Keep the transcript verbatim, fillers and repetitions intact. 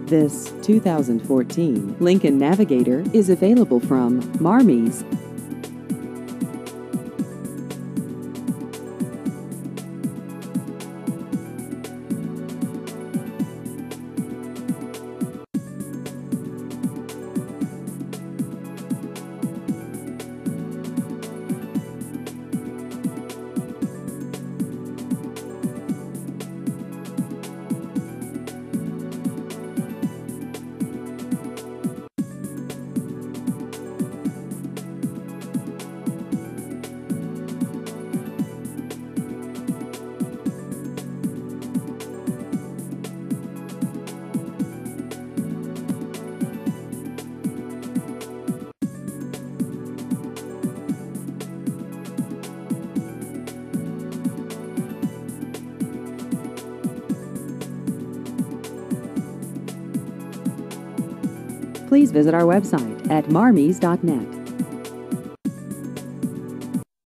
This two thousand fourteen Lincoln Navigator is available from Marmies. Please visit our website at marmies dot net.